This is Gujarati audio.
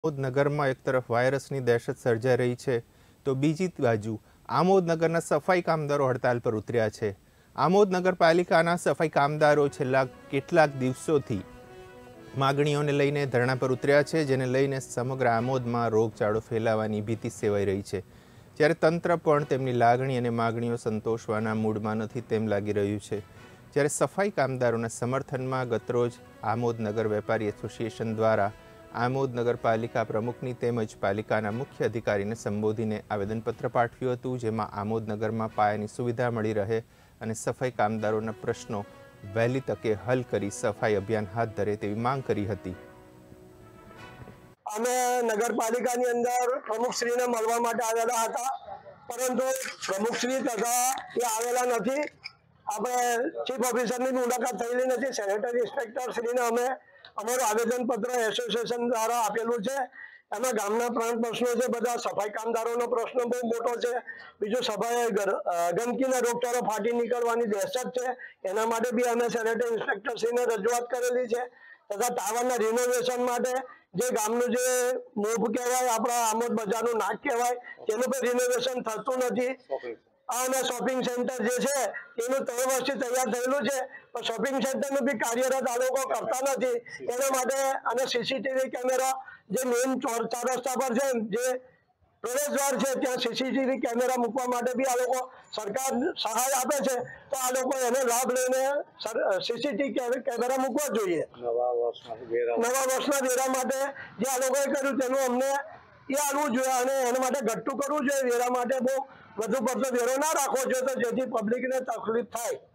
નગરમાં એક તરફ વાયરસની દહેશત સર્જાઈ રહી છે તો બીજી બાજુ આમોદનગરના સફાઈ કામદારો હડતાલ પર ઉતર્યા છે। આમોદ નગરપાલિકાના સફાઈ કામદારો છેલ્લા કેટલાક દિવસોથી માગણીઓને લઈને ધરણા પર ઉતર્યા છે, જેને લઈને સમગ્ર આમોદમાં રોગચાળો ફેલાવાની ભીતિ સેવાઈ રહી છે। જ્યારે તંત્ર પણ તેમની લાગણી અને માગણીઓ સંતોષવાના મૂડમાં નથી તેમ લાગી રહ્યું છે। જ્યારે સફાઈ કામદારોના સમર્થનમાં ગતરોજ આમોદ નગર વેપારી એસોસિએશન દ્વારા આમોદ નગરપાલિકા પ્રમુખની તેમજ પાલિકાના મુખ્ય અધિકારીને સંબોધીને આવેદનપત્ર પાઠવ્યું હતું, જેમાં આમોદ નગરમાં પાયાની સુવિધા મળી રહે અને સફાઈ કામદારોના પ્રશ્નો વહેલી તકે હલ કરી સફાઈ અભિયાન હાથ ધરે તેવી માંગ કરી હતી। અમે નગરપાલિકાની અંદર પ્રમુખશ્રીને મળવા માટે આવેલા હતા, પરંતુ પ્રમુખશ્રી તથા એ આવેલા નથી। આપણે ચીફ ઓફિસરની મુલાકાત થયેલી નથી। સેનેટરી ઇન્સ્પેક્ટર શ્રીને અમે અમારું આવેદનપત્ર એસોસિએશન દ્વારા આપેલું છે। એમાં ગામના પ્રાણ પ્રશ્નો છે, બધા સફાઈ કામદારોનો પ્રશ્ન બહુ મોટો છે। બીજું સફાઈ ગંદકીના રોગચાળો ફાટી નીકળવાની દહેશત છે, એના માટે બી અમે સેનેટરી ઇન્સ્પેક્ટરશ્રીને રજૂઆત કરેલી છે। તથા ટાવરના રિનોવેશન માટે જે ગામનું જે મોભ કહેવાય, આપણા આમોદ બજારનું નાક કહેવાય, તેનું પણ રિનોવેશન થતું નથી। અને શોપિંગ સેન્ટર જે છે એનું 3 વર્ષથી તૈયાર થયેલું છે, પણ શોપિંગ સેન્ટરનું બી કાર્યરત આ લોકો કરતા નથી। એના માટે અને સીસીટીવી કેમેરા જે મેઇન 4 રસ્તા પર છે, જે પ્રવેશદ્વાર છે, ત્યાં સીસીટીવી કેમેરા મૂકવા માટે બી આ લોકો સરકાર સહાય આપે છે, તો આ લોકો એનો લાભ લઈને સીસીટીવી કેમેરા મૂકવા જોઈએ। નવા વર્ષના વેરા માટે જે આ લોકોએ કર્યું તેનું અમને એ આવવું જોઈએ અને એના માટે ઘટતું કરવું જોઈએ। વેરા માટે બહુ વધુ પડતો વેરો ના રાખવો જોઈએ, તો જેથી પબ્લિકને તકલીફ થાય।